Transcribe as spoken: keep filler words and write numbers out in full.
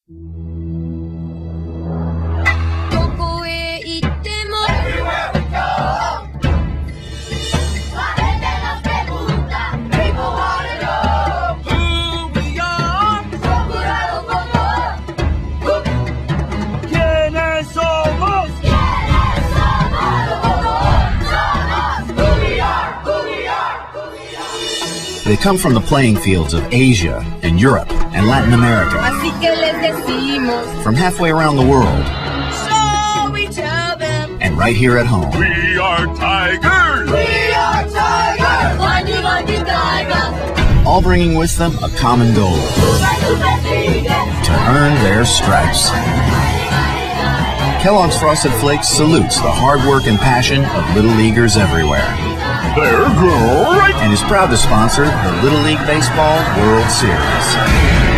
They come from the playing fields of Asia and Europe and Latin America. From halfway around the world. So we tell them. And right here at home. We are tigers! We are tigers! Mighty, mighty tigers! All bringing with them a common goal. To earn their stripes. Kellogg's Frosted Flakes salutes the hard work and passion of Little Leaguers everywhere. They're great! And is proud to sponsor the Little League Baseball World Series.